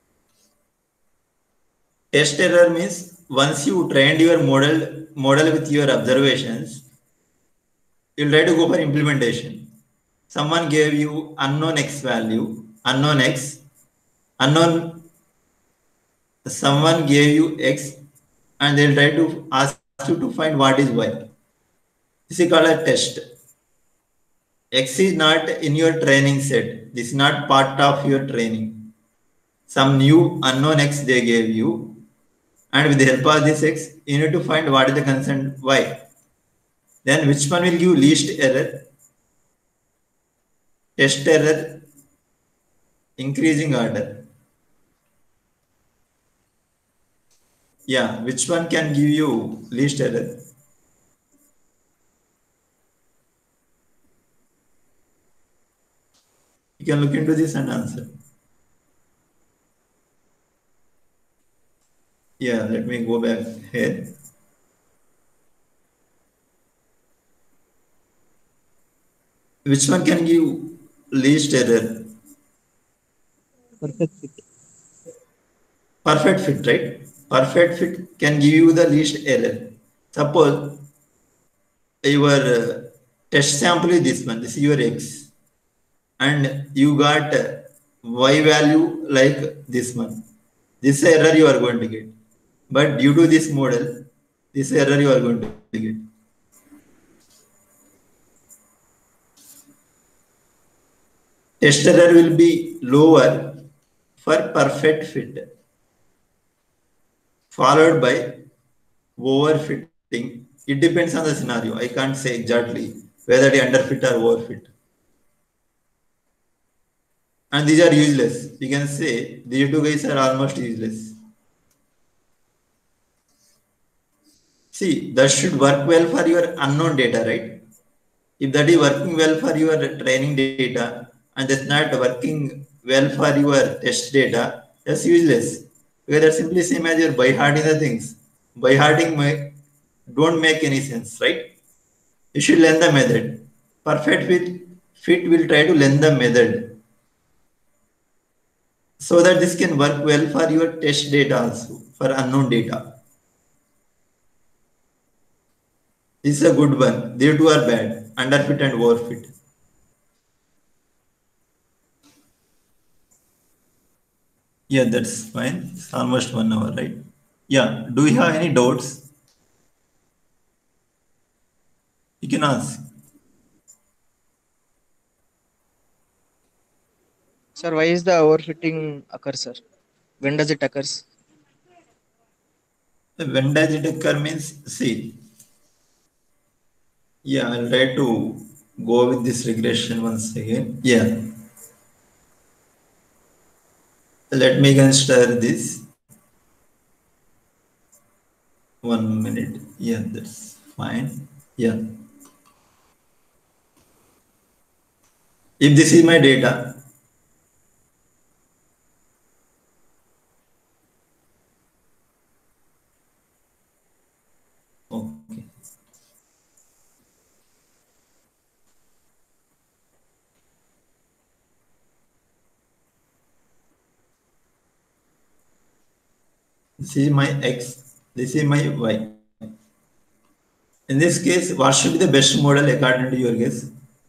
Test error means once you trained your model model with your observations, you'll try to go for implementation. Someone gave you unknown x value, unknown x, unknown. Someone gave you x, and they'll try to ask you to find what is y. This is called a test. X is not in your training set. This is not part of your training. Some new unknown x they gave you, and with the help of this x, you need to find what is the concerned y. Then which one will give least error? Test error, increasing order. Yeah, which one can give you least error? You can look into this and answer. Yeah, let me go back here. Which one can give least error? Perfect fit. Perfect fit, right? Perfect fit can give you the least error. Suppose your uh, test sample is this one, this is your x, and you got uh, y value like this one. This error you are going to get. But due to this model, this error you are going to get. Test error will be lower for perfect fit, followed by overfitting. It depends on the scenario. I can't say exactly whether they underfit or overfit. And these are useless. You can say these two guys are almost useless. See, that should work well for your unknown data, right? If that is working well for your training data and that's not working well for your test data, that's useless. Because that's simply same as you're by hearting the things. By hearting may, don't make any sense, right? You should learn the method. Perfect fit, fit will try to learn the method so that this can work well for your test data also, for unknown data. This is a good one. They two are bad, underfit and overfit. Yeah, that's fine. It's almost one hour, right? Yeah. Do you have any doubts? You can ask. Sir, why is the overfitting occur, sir? When does it occurs? When does it occur means, see. Yeah, I'll try to go with this regression once again. Yeah. Let me consider this. One minute. Yeah, that's fine. Yeah. If this is my data, okay. This is my X, this is my Y. In this case, what should be the best model according to your guess?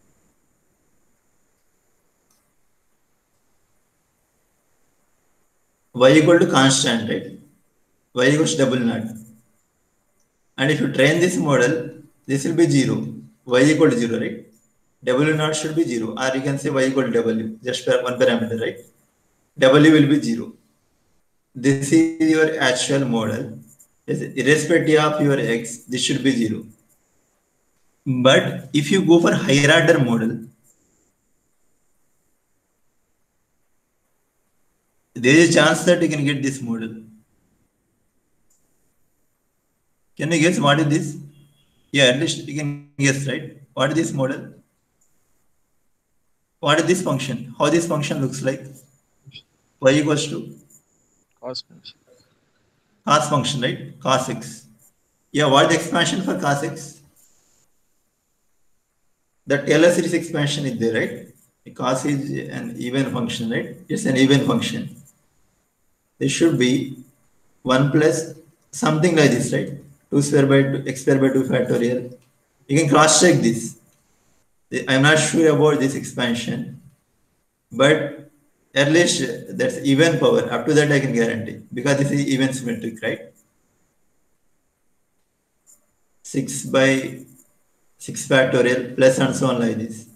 Y equal to constant, right? Y equals to double naught. And if you train this model, this will be zero. Y equal to zero, right? W naught should be zero. Or you can say Y equal to W, just one parameter, right? W will be zero. This is your actual model. Irrespective of your X, this should be zero. But if you go for higher order model, there is a chance that you can get this model. Can you guess what is this? Yeah, at least you can guess, right? What is this model? what is this function? How this function looks like? Y equals to Cos function. cos function, right? Cos x. Yeah, what is the expansion for cos x? The Taylor series expansion is there, right? Cos is an even function, right? It's an even function. This should be one plus something like this, right? two square by two, x square by two factorial. You can cross check this. I'm not sure about this expansion, but at least that's even power. Up to that I can guarantee because this is even symmetric, right? six by six factorial plus and so on like this.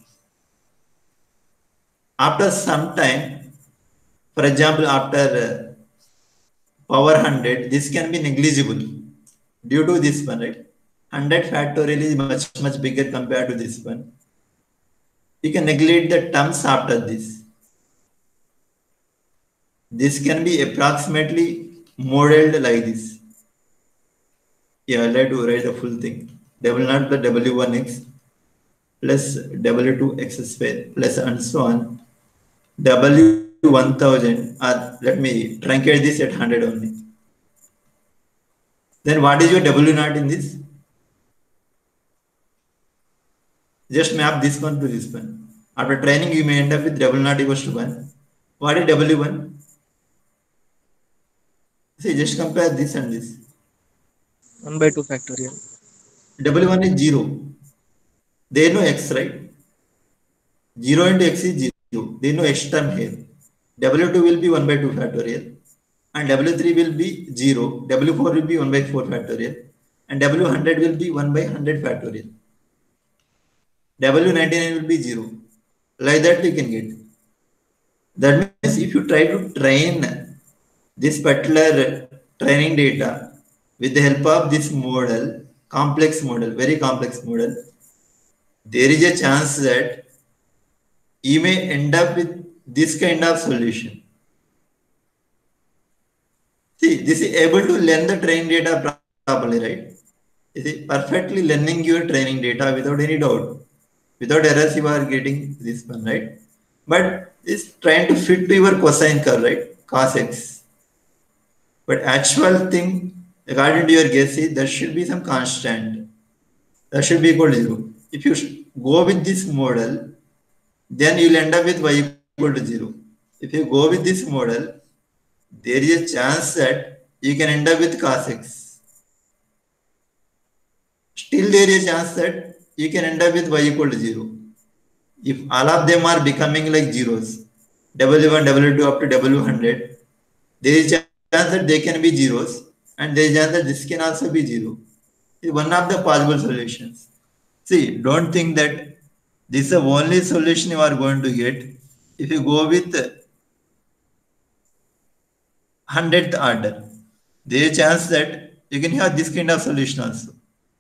After some time, for example, after uh, power one hundred, this can be negligible due to this one, right? one hundred factorial is much, much bigger compared to this one. You can neglect the terms after this. This can be approximately modeled like this. Yeah, I'll try to write the full thing. W naught plus W one x plus W two x square plus and so on. W one thousand, or let me truncate this at one hundred only. Then what is your W naught in this? Just map this one to this one. After training, you may end up with W naught equals to one. What is W one? See, just compare this and this. one by two factorial. W one is zero. There is no x, right? zero into x is zero. There is no x term here. W two will be one by two factorial. And W three will be zero. W four will be one by four factorial. And W one hundred will be one by one hundred factorial. W ninety-nine will be zero. Like that we can get. That means if you try to train this particular training data with the help of this model, complex model, very complex model, there is a chance that you may end up with this kind of solution. See, this is able to learn the training data properly, right? It is perfectly learning your training data without any doubt. Without errors, you are getting this one, right? But it's trying to fit to your cosine curve, right? Cos x. But actual thing, according to your guess, is there should be some constant. That should be equal to zero. If you go with this model, then you'll end up with y equal to zero. If you go with this model, there is a chance that you can end up with cos x. Still, there is a chance that you can end up with y equal to zero. If all of them are becoming like zeros, W one, W two up to W one hundred, there is a chance that they can be zeros, and there is a chance that this can also be zero. It's one of the possible solutions. See, don't think that this is the only solution you are going to get. If you go with hundredth order, there is a chance that you can have this kind of solution also.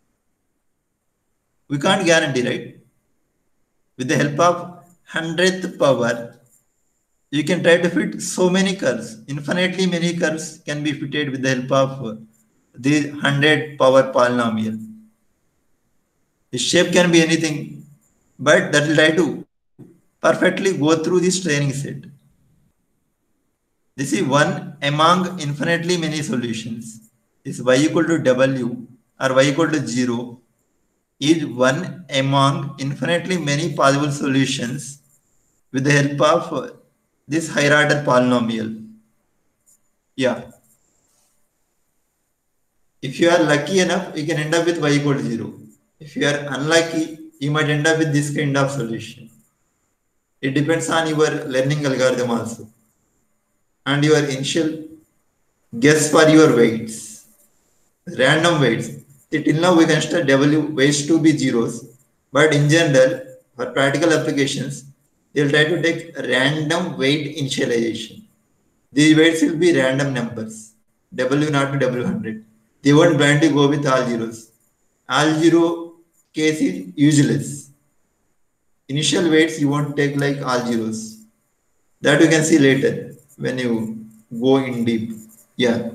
We can't guarantee, right? With the help of hundredth power, you can try to fit so many curves. Infinitely many curves can be fitted with the help of the hundred power polynomial. The shape can be anything, but that will try to perfectly go through this training set. This is one among infinitely many solutions. Is y equal to w or y equal to zero is one among infinitely many possible solutions with the help of this higher order polynomial. Yeah. If you are lucky enough, you can end up with y equal to zero. If you are unlucky, you might end up with this kind of solution. It depends on your learning algorithm also and your initial guess for your weights, random weights. See, till now we consider W weights to be zeros, but in general, for practical applications, they will try to take random weight initialization. These weights will be random numbers, W naught to W one hundred. They won't blindly go with all zeros. All zero case is useless. Initial weights you won't take like all zeros. That you can see later when you go in deep. Yeah.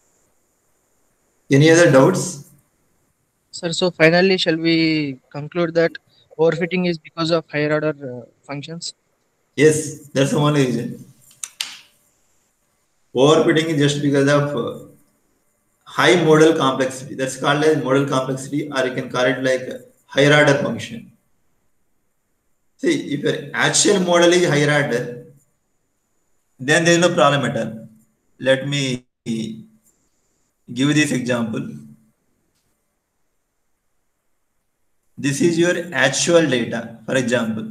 Any other doubts? Sir, so finally, shall we conclude that overfitting is because of higher order uh, functions? Yes, that's the only reason. Overfitting is just because of uh, high model complexity. That's called as model complexity, or you can call it like a higher order function. See, if your actual model is higher order, then there is no problem at all. Let me give this example. This is your actual data, for example.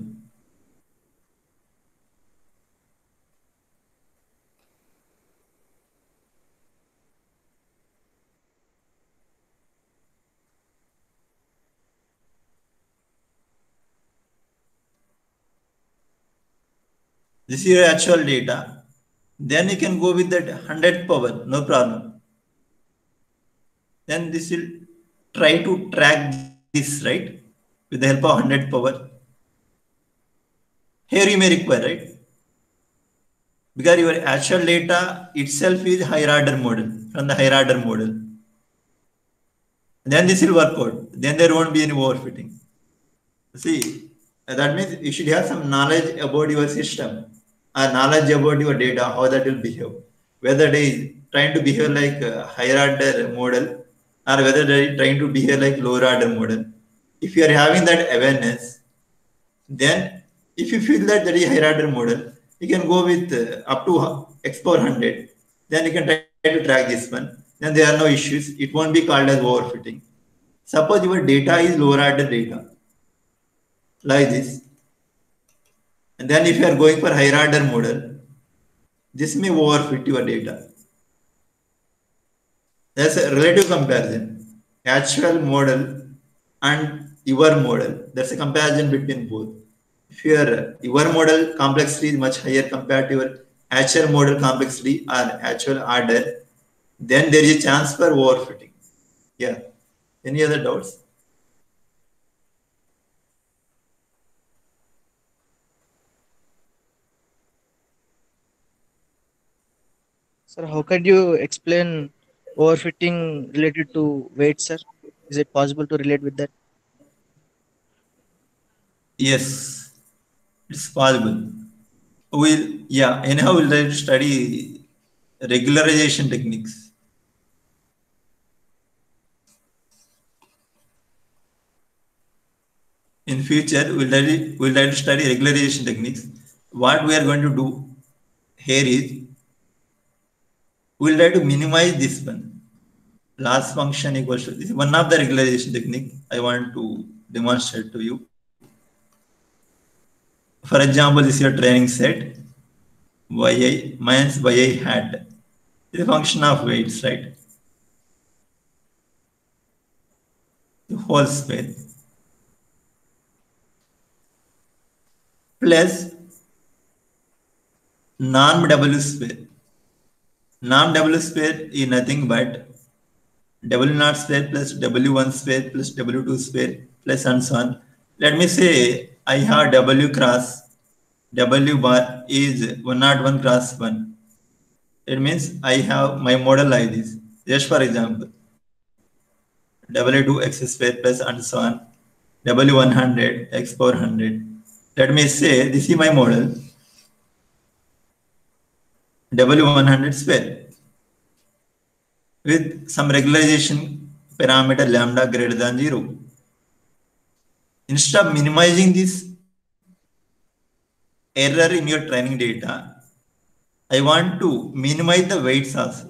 This is your actual data. Then you can go with that one hundred power, no problem. Then this will try to track this, right? With the help of one hundred power. Here you may require, right? Because your actual data itself is higher order model, from the higher order model. Then this will work out. Then there won't be any overfitting. See, that means you should have some knowledge about your system, or knowledge about your data, how that will behave. Whether it is trying to behave like a higher order model, or whether they are trying to behave like lower order model. If you are having that awareness, then if you feel that that is higher order model, you can go with uh, up to x power one hundred. Then you can try to track this one. Then there are no issues. It won't be called as overfitting. Suppose your data is lower order data, like this. And then if you are going for higher order model, this may overfit your data. That's a relative comparison. Actual model and your model. That's a comparison between both. If your your model complexity is much higher compared to your actual model complexity or actual order, then there is a chance for overfitting. Yeah. Any other doubts? Sir, how can you explain overfitting related to weight, sir? Is it possible to relate with that? Yes, it's possible. We'll, yeah, anyhow, we'll try to study regularization techniques. In future, we'll try, to, we'll try to study regularization techniques. What we are going to do here is, we'll try to minimize this one. Loss function equals to, this is one of the regularization technique I want to demonstrate to you. For example, this is your training set, yi minus yi hat. It's a function of weights, right? The whole square. Plus norm W square. Norm W square is nothing but W naught square plus W one square plus W two square plus and so on. Let me say I have W cross W bar is one oh one cross one. It means I have my model like this. Just for example, W two x square plus and so on. W one hundred x power one hundred. Let me say this is my model. W one hundred square with some regularization parameter lambda greater than zero. Instead of minimizing this error in your training data, I want to minimize the weights also.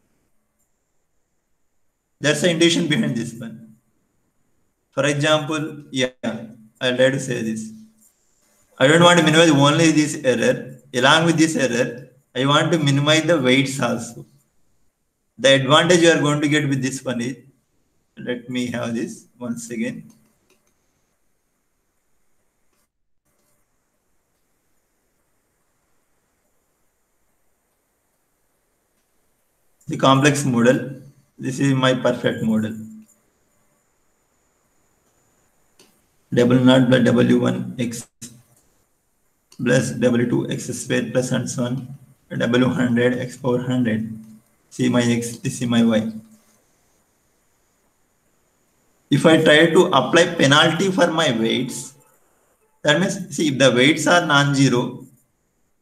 That's the intention behind this one. For example, yeah, I'll try to say this. I don't want to minimize only this error. Along with this error, I want to minimize the weights also. The advantage you are going to get with this one is, let me have this once again. The complex model, this is my perfect model. W naught by W one x plus W two x square plus and so on, W one hundred x power one hundred. See my x, this is my y. If I try to apply penalty for my weights, that means, see, if the weights are non-zero,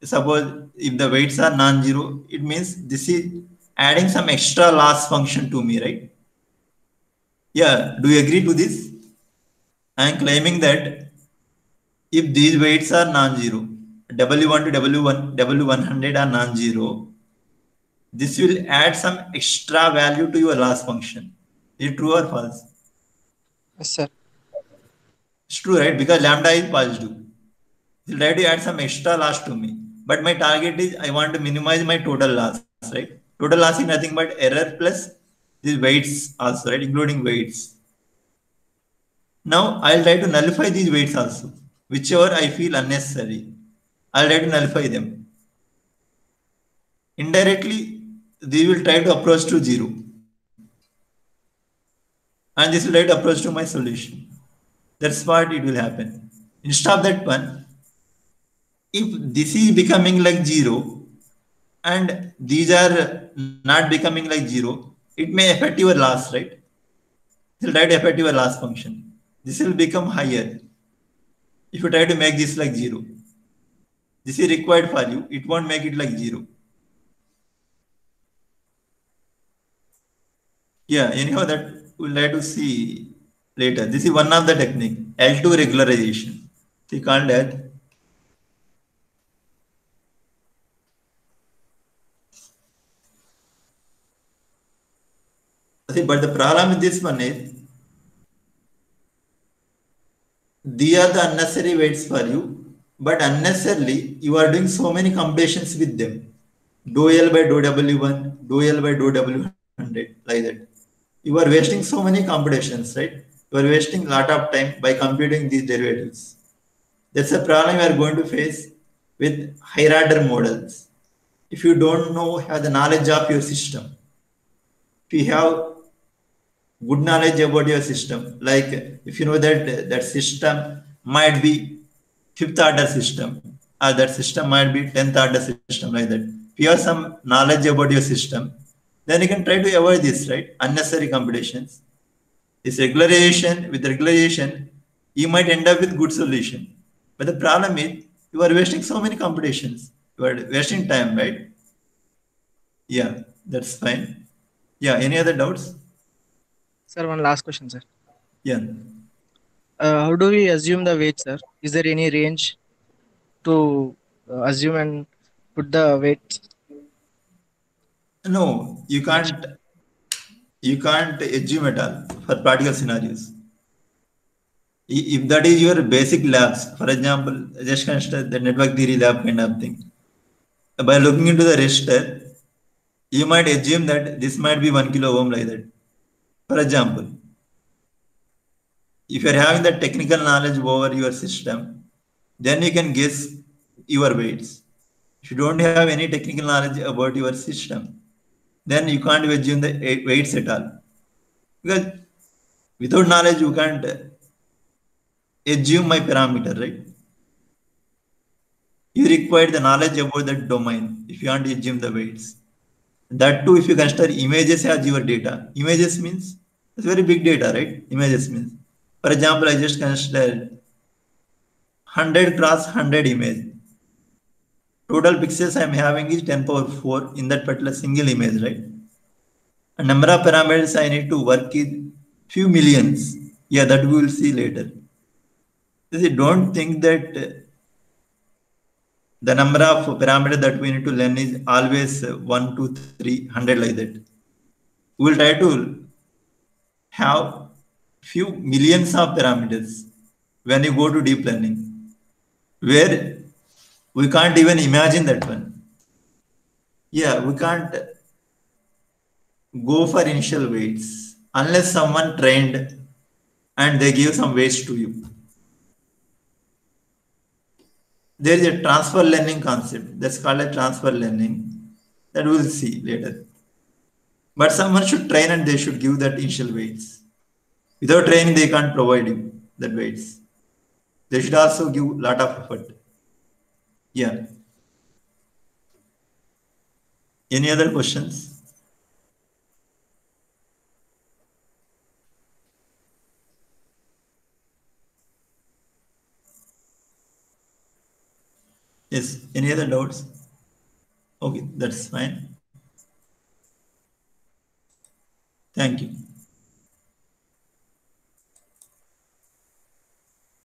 suppose if the weights are non-zero, it means this is adding some extra loss function to me, right? Yeah, do you agree to this? I am claiming that if these weights are non-zero, W one to W one, W one hundred are non-zero, this will add some extra value to your loss function. Is it true or false? Yes, sir. It's true, right? Because lambda is positive. It will try to add some extra loss to me. But my target is I want to minimize my total loss, right? Total loss is nothing but error plus these weights also, right? Including weights. Now I'll try to nullify these weights also, whichever I feel unnecessary. I'll try to nullify them. Indirectly, they will try to approach to zero. And this will try to approach to my solution. That's what it will happen. Instead of that one, if this is becoming like zero and these are not becoming like zero, it may affect your loss, right? It will try to affect your loss function. This will become higher if you try to make this like zero. This is required for you. It won't make it like zero. Yeah, anyhow, that we'll try to see later. This is one of the technique, L two regularization. See, called that. See, but the problem with this one is, these are the unnecessary weights for you, but unnecessarily you are doing so many computations with them. Dou L by dou W one, dou L by dou W one hundred, like that. You are wasting so many computations, right? You are wasting a lot of time by computing these derivatives. That's a problem you are going to face with higher order models. If you don't know, have the knowledge of your system, if you have good knowledge about your system, like if you know that that system might be fifth order system, or that system might be tenth order system, like that. If you have some knowledge about your system, then you can try to avoid this, right? Unnecessary computations. This regularization, with regularization, you might end up with good solution. But the problem is you are wasting so many computations. You are wasting time, right? Yeah, that's fine. Yeah, any other doubts? Sir, one last question, sir. Yeah. Uh, how do we assume the weight, sir? Is there any range to uh, assume and put the weight? No, you can't you can't assume at all for practical scenarios. I- If that is your basic labs, for example, just consider the network theory lab kind of thing. By looking into the register, you might assume that this might be one kilo ohm, like that. For example, if you're having the technical knowledge over your system, then you can guess your weights. If you don't have any technical knowledge about your system, then you can't assume the eh, weights at all. Because without knowledge, you can't assume my parameter, right? You require the knowledge about that domain if you want to assume the weights. That too, if you consider images as your data. Images means it's very big data, right? Images means. For example, I just consider one hundred cross one hundred image. Total pixels I'm having is ten power four in that particular single image, right? A number of parameters I need to work is few millions. Yeah, that we will see later. You see, don't think that uh, the number of parameters that we need to learn is always uh, one, two, three, hundred, like that. We will try to have few millions of parameters when you go to deep learning, where we can't even imagine that one. Yeah, we can't go for initial weights unless someone trained and they give some weights to you. There is a transfer learning concept that's called a transfer learning that we'll see later. But someone should train and they should give that initial weights. Without training, they can't provide you that weights. They should also give a lot of effort. Yeah. Any other questions? Yes, any other doubts? Okay, that's fine. Thank you.